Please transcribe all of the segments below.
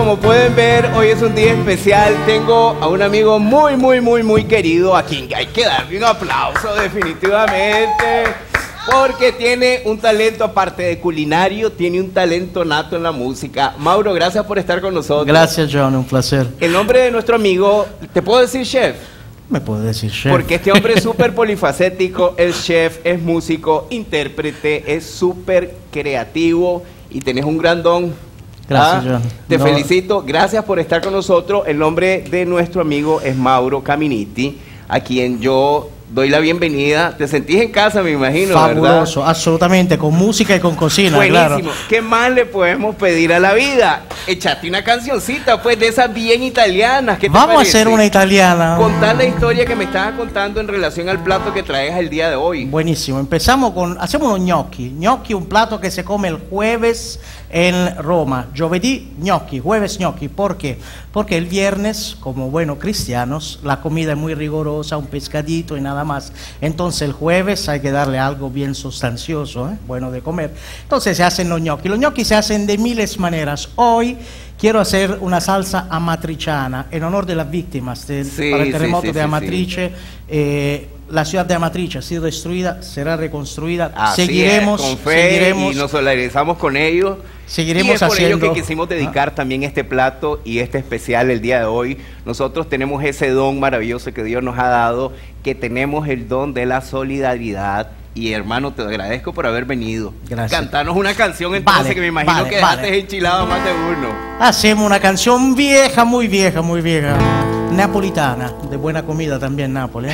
como pueden ver, hoy es un día especial. Tengo a un amigo muy querido, a quien hay que darle un aplauso definitivamente, porque tiene un talento, aparte de culinario, tiene un talento nato en la música. Mauro, gracias por estar con nosotros. Gracias, John, un placer. El nombre de nuestro amigo, ¿te puedo decir chef? Me puedo decir chef. Porque este hombre es súper polifacético, es chef, es músico, intérprete, es súper creativo y tenés un gran don. Gracias, John. Te felicito, gracias por estar con nosotros. El nombre de nuestro amigo es Mauro Caminiti, a quien yo doy la bienvenida. Te sentís en casa, me imagino, fabuloso, ¿verdad? Absolutamente, con música y con cocina. Buenísimo. Claro. ¿Qué más le podemos pedir a la vida? Echate una cancioncita, pues, de esas bien italianas. ¿Qué te Vamos parece? a hacer una italiana. Contar la historia que me estabas contando en relación al plato que traes el día de hoy. Buenísimo. Empezamos con, hacemos unos gnocchi. Gnocchi, un plato que se come el jueves en Roma. Giovedì, gnocchi, jueves gnocchi. ¿Por qué? Porque el viernes, como buenos cristianos, la comida es muy rigurosa, un pescadito y nada más. Entonces el jueves hay que darle algo bien sustancioso, bueno de comer. Entonces se hacen los gnocchi. Los gnocchi se hacen de miles de maneras. Hoy quiero hacer una salsa amatriciana en honor de las víctimas para el terremoto de Amatrice. La ciudad de Amatrice ha sido destruida, será reconstruida. Así seguiremos, es, con fe, y nos solidarizamos con ellos. Seguiremos y es por haciendo. ello que quisimos dedicar también este plato y este especial el día de hoy. Nosotros tenemos ese don maravilloso que Dios nos ha dado, que tenemos el don de la solidaridad. Y hermano, te agradezco por haber venido. Gracias. Cantanos una canción entonces, que me imagino que dejaste enchilado más de uno. Hacemos una canción vieja, muy vieja, napolitana, de buena comida también Nápoles.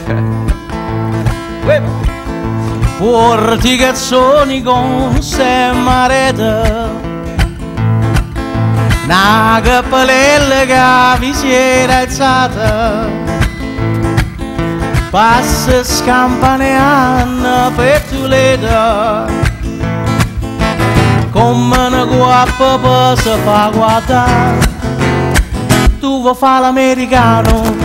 Porti cazzoni con se mareta, una cappellella che vi si era alzata, passa scampaneando per Toledo, come una guappa per se fa guardare. Tu vuoi fare l'americano,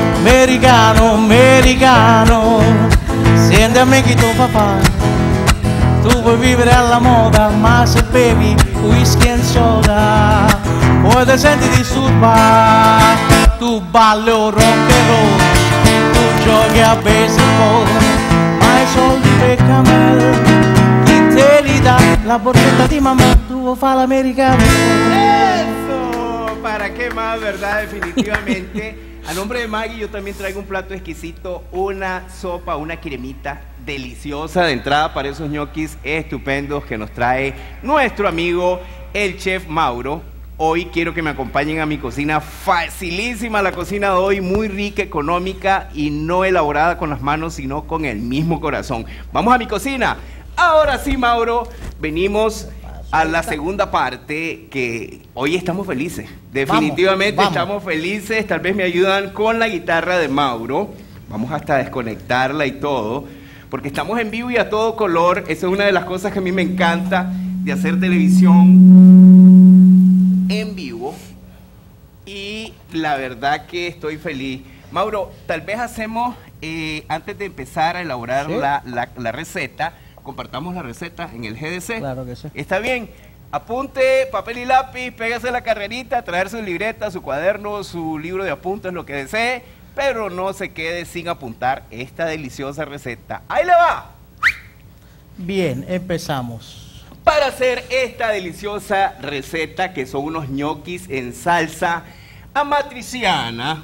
americano, senti a me che tu fa fare. Tu vuoi vivere alla moda, ma se bevi whisky e soda, poi ti senti disturbare. Tu balli o rock and roll, tu giochi a baseball, ma i soldi per camel, chi te li dà? La borsetta di mamma, tu vuoi fare l'americano. ¡Eso! ¿Para qué más, verdad? Definitivamente. A nombre de Maggie, yo también traigo un plato exquisito, una sopa, una cremita deliciosa de entrada para esos ñoquis estupendos que nos trae nuestro amigo, el chef Mauro. Hoy quiero que me acompañen a mi cocina, facilísima la cocina de hoy, muy rica, económica y no elaborada con las manos, sino con el mismo corazón. Vamos a mi cocina. Ahora sí, Mauro, venimos a la segunda parte, que hoy estamos felices. Definitivamente vamos. Estamos felices. Tal vez me ayudan con la guitarra de Mauro. Vamos hasta desconectarla y todo, porque estamos en vivo y a todo color. Esa es una de las cosas que a mí me encanta de hacer televisión en vivo. Y la verdad que estoy feliz. Mauro, tal vez hacemos, antes de empezar a elaborar la receta, compartamos la receta en el GDC. Claro que sí. ¿Está bien? Apunte, papel y lápiz, pégase la carrerita, traer su libreta, su cuaderno, su libro de apuntes, lo que desee, pero no se quede sin apuntar esta deliciosa receta. ¡Ahí le va! Bien, empezamos. Para hacer esta deliciosa receta, que son unos ñoquis en salsa amatriciana,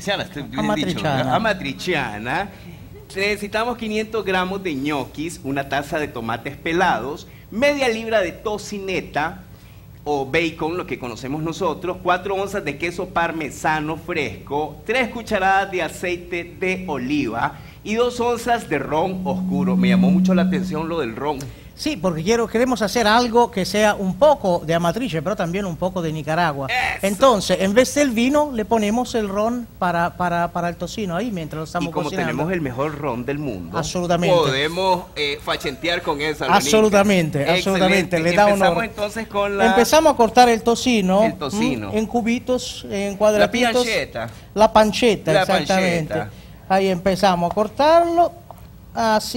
necesitamos 500 gramos de ñoquis, una taza de tomates pelados, media libra de tocineta o bacon, lo que conocemos nosotros, 4 onzas de queso parmesano fresco, 3 cucharadas de aceite de oliva y 2 onzas de ron oscuro. Me llamó mucho la atención lo del ron. Sí, porque queremos hacer algo que sea un poco de Amatrice, pero también un poco de Nicaragua. ¡Eso! Entonces, en vez del vino, le ponemos el ron para el tocino ahí mientras lo estamos cocinando. Y como tenemos el mejor ron del mundo, absolutamente, podemos fachentear con eso. Absolutamente, absolutamente. Le da honor. Empezamos entonces con la... Empezamos a cortar el tocino. En cubitos, en cuadraditos. La panceta, exactamente. Ahí empezamos a cortarlo así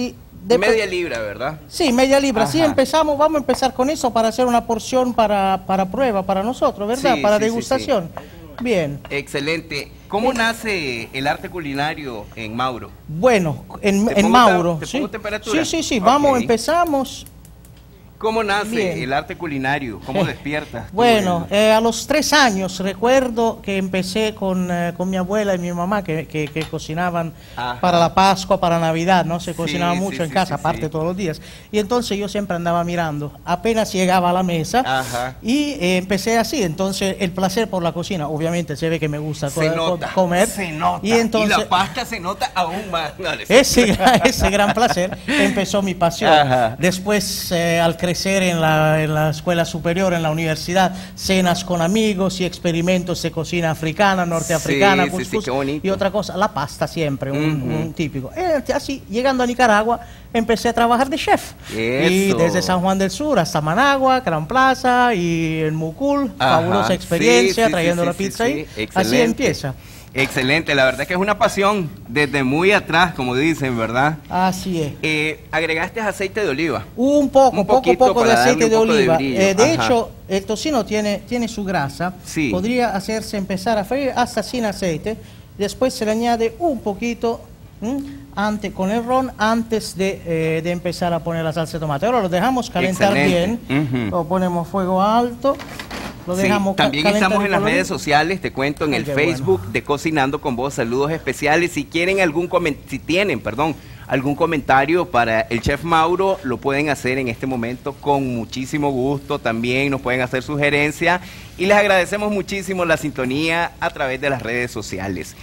Media libra, ¿verdad? Sí, media libra. Ajá. Sí, empezamos, vamos a empezar con eso para hacer una porción para prueba para nosotros, ¿verdad? Sí, para sí, degustación. Bien. Excelente. ¿Cómo nace el arte culinario en Mauro? Bueno, en pongo Mauro. te ¿sí? pongo temperatura? Sí, vamos, Ok. empezamos. ¿Cómo nace Bien. el arte culinario? ¿Cómo despiertas? tú Bueno, el- a los 3 años recuerdo que empecé con mi abuela y mi mamá que cocinaban Ajá. para la Pascua, para Navidad, ¿no? Se Sí, cocinaba sí, mucho en sí, casa, sí, aparte sí. todos los días. Y entonces yo siempre andaba mirando. Apenas llegaba a la mesa Ajá. y empecé así. Entonces el placer por la cocina, obviamente se ve que me gusta Se nota, comer. se nota. Y entonces la pasta se nota aún más. No, ese gran placer empezó mi pasión. Ajá. Después, al crecer en la escuela superior, en la universidad, cenas con amigos y experimentos de cocina africana, norteafricana, Sí, sí, sí, cuscús, qué bonito. y otra cosa, la pasta siempre, un Ujú. típico. Así, llegando a Nicaragua, empecé a trabajar de chef. Y Eso. desde San Juan del Sur hasta Managua, Gran Plaza y en Mucul, Ajá. fabulosa experiencia, Sí, sí, trayendo sí, la sí, pizza sí, ahí. sí. Así Excelente. empieza. Excelente, la verdad que es una pasión desde muy atrás, como dicen, ¿verdad? Así es. Agregaste aceite de oliva. Un poco, Un poquito poco de para darle aceite un de poco de oliva. brillo, De ajá. hecho, el tocino tiene su grasa. Sí. Podría hacerse empezar a freír hasta sin aceite. Después se le añade un poquito con el ron antes de empezar a poner la salsa de tomate. Ahora lo dejamos calentar Excelente. bien. Ujú. Lo ponemos fuego alto. Lo Sí, dejamos también calentar estamos el en las colorito. redes sociales, te cuento, en Ay, el qué Facebook de Cocinando con Vos. Saludos especiales. Si quieren si tienen, algún comentario para el chef Mauro, lo pueden hacer en este momento con muchísimo gusto. También nos pueden hacer sugerencias y les agradecemos muchísimo la sintonía a través de las redes sociales.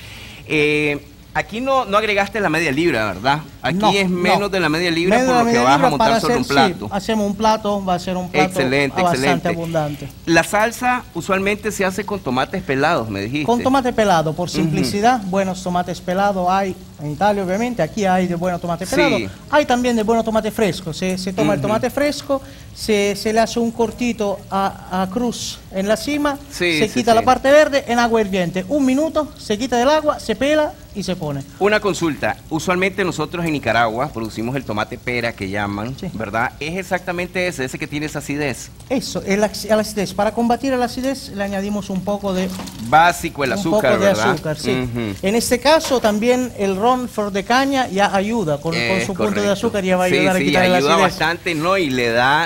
Aquí no agregaste la media libra, ¿verdad? Aquí No, es menos no. de la media libra, Menos por de lo la que media vas a libra montar para sobre un hacer, plato. sí, hacemos un plato, va a ser un plato Excelente, bastante excelente. abundante. La salsa usualmente se hace con tomates pelados, me dijiste. Con tomate pelado, por simplicidad, buenos tomates pelados hay en Italia, obviamente, aquí hay de buenos tomates Sí. pelados, hay también de buenos tomates frescos, se toma el tomate fresco, se le hace un cortito a cruz en la cima, Sí, se sí, quita sí. la parte verde en agua hirviente, 1 minuto, se quita del agua, se pela y se pone. Una consulta, usualmente nosotros en Nicaragua producimos el tomate pera que llaman, Sí. ¿verdad? Es exactamente ese que tiene esa acidez. Eso, la acidez, para combatir la acidez le añadimos un poco de Básico el un azúcar, poco de ¿verdad? azúcar, sí. Ujú. En este caso también el ron flor de caña ya ayuda, con su punto de Correcto. azúcar ya va a ayudar a sí, quitar la ayuda acidez. bastante, ¿no? Y le da,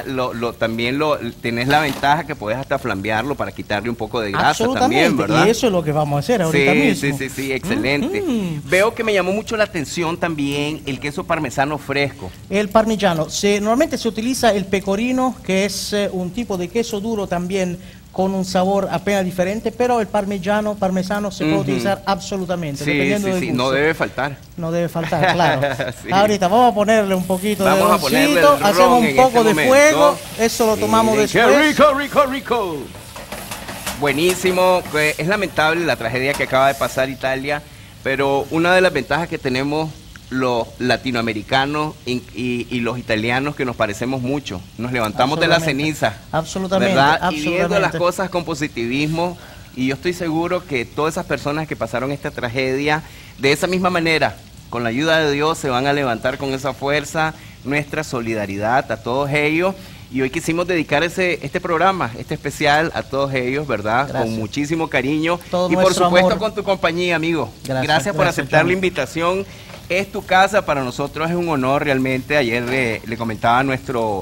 tenés la ventaja que puedes hasta flambearlo para quitarle un poco de grasa Absolutamente, también, ¿verdad? y eso es lo que vamos a hacer ahorita Sí, mismo. sí, excelente. Veo que me llamó mucho la atención también el queso parmesano fresco. El parmigiano, normalmente se utiliza el pecorino, que es un tipo de queso duro también con un sabor apenas diferente, pero el parmesano se puede utilizar absolutamente, Sí, dependiendo sí, del sí, gusto. no debe faltar. No debe faltar, claro. Sí. Ahorita vamos a ponerle un poquito Vamos de a ponerle roncito, el ron hacemos un en poco este de momento. fuego, eso lo tomamos Miren, después. ¡Qué rico, rico, rico! Buenísimo. Es lamentable la tragedia que acaba de pasar Italia, pero una de las ventajas que tenemos los latinoamericanos y los italianos que nos parecemos mucho. Nos levantamos de la Absolutamente. ceniza. Absolutamente, ¿Verdad? Y viendo las absolutamente. cosas con positivismo. Y yo estoy seguro que todas esas personas que pasaron esta tragedia, de esa misma manera, con la ayuda de Dios, se van a levantar con esa fuerza. Nuestra solidaridad a todos ellos. Y hoy quisimos dedicar este programa, este especial, a todos ellos, ¿verdad? Gracias. Con muchísimo cariño. Todo Y por nuestro supuesto amor. con tu compañía, amigo. Gracias, por gracias, aceptar Chamo. la invitación. Es tu casa, para nosotros es un honor realmente. Ayer le comentaba a nuestro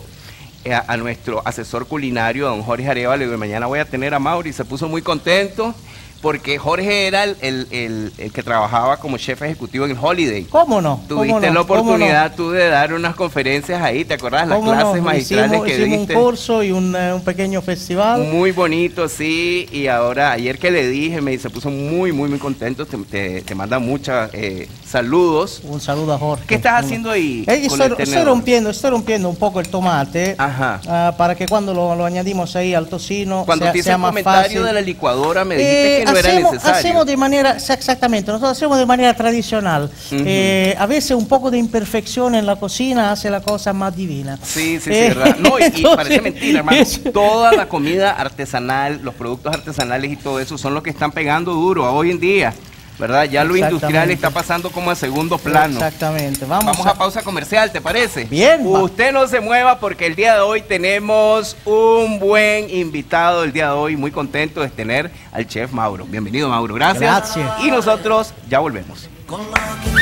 asesor culinario, don Jorge Areva, le digo, mañana voy a tener a Mauri. Se puso muy contento porque Jorge era el que trabajaba como chef ejecutivo en el Holiday. ¿Cómo no? Tuviste ¿Cómo no? la ¿Cómo no? oportunidad tú de dar unas conferencias ahí, ¿te acordás? Las ¿Cómo clases no? magistrales que hicimos diste. un curso y un pequeño festival. Muy bonito, sí, y ahora, ayer que le dije, se puso muy, muy, muy contento, te manda muchos saludos. Un saludo a Jorge. ¿Qué estás haciendo ahí? con el Estoy tenedor? rompiendo un poco el tomate Ajá. para que cuando lo añadimos ahí al tocino Cuando te hice sea el más comentario fácil. de la licuadora, me dijiste que no era necesario. Hacemos de manera, exactamente, nosotros hacemos de manera tradicional. A veces un poco de imperfección en la cocina hace la cosa más divina. Sí, verdad. No, y entonces, parece mentira, hermano. eso- Toda la comida artesanal, los productos artesanales y todo eso son los que están pegando duro hoy en día. ¿verdad? Ya lo industrial está pasando como a segundo plano. Exactamente. Vamos a pausa comercial, ¿te parece? Bien. Usted no se mueva porque el día de hoy tenemos un buen invitado. El día de hoy muy contento de tener al chef Mauro. Bienvenido, Mauro. Gracias. Gracias. Y nosotros ya volvemos. Con lo que